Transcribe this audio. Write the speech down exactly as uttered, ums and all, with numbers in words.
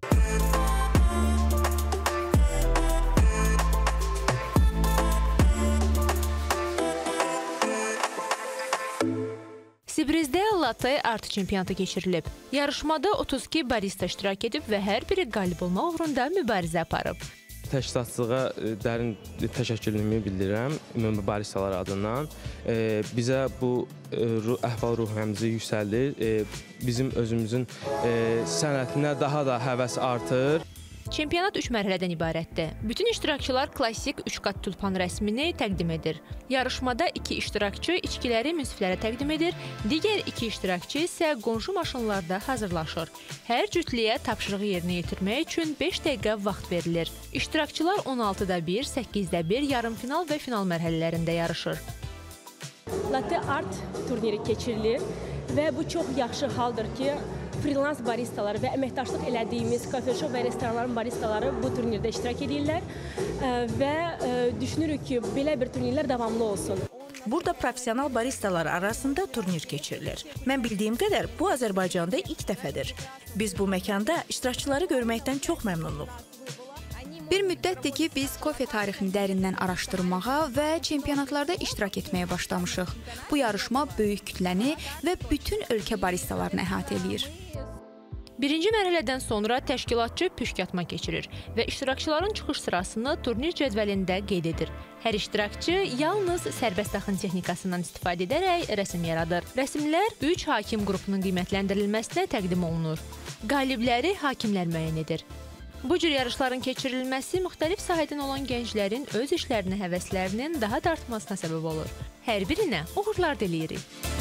Sibrizdə Latte Art çempionatı keçirilib. Yarışmada otuz iki barista iştirak edib və hər biri qalib olmaq uğrunda mübarizə aparıb. Təşkilatçılığa dərin təşəkkürümü bildirirəm ümumi baristalar adından. E, bizə bu e, əhval-ruhiyyəmizi yüksəldir. E, bizim özümüzün e, sənətinə daha da həvəs artır. Çempionat üç mərhələdən ibarətdir. Bütün iştirakçılar klassik üç qat tulpan rəsmini təqdim edir. Yarışmada iki iştirakçı içkiləri münsiflərə təqdim edir, digər iki iştirakçı isə qonşu maşınlarda hazırlaşır. Hər cütlüyə tapşırığı yerinə yetirmək üçün beş dəqiqə vaxt verilir. İştirakçılar on altıda bir, səkkizdə bir, yarım final və final mərhələlərində yarışır. Latte Art turniri keçirilir və bu çox yaxşı haldır ki, freelance baristalar və əməkdaşlıq elədiyimiz kafe-shop və restoranların baristaları bu turnirdə iştirak edirlər və düşünürük ki, belə bir turnirlər davamlı olsun. Burada professional baristalar arasında turnir keçirilir. Mən bildiyim qədər bu Azərbaycanda ilk dəfədir. Biz bu məkanda iştirakçıları görməkdən çox məmnunluq. Bir müddətdir ki, biz kofe tarixini dərindən araşdırmağa və çempionatlarda iştirak etməyə başlamışıq. Bu yarışma böyük kütləni və bütün ölkə baristalarını əhatə edir. Birinci mərhələdən sonra təşkilatçı püşkatma keçirir və iştirakçıların çıxış sırasını turnir cədvəlində qeyd edir. Hər iştirakçı yalnız sərbəst axın texnikasından istifadə edərək rəsm yaradır. Rəsmlər üç hakim qrupunun qiymətləndirilməsinə təqdim olunur. Qalibləri hakimlər müəyyən edir. Bu cür yarışların keçirilməsi müxtəlif sahədən olan gənclərin öz işlərinə həvəslərinin daha da artmasına səbəb olur. Hər birinə uğurlar diləyirik.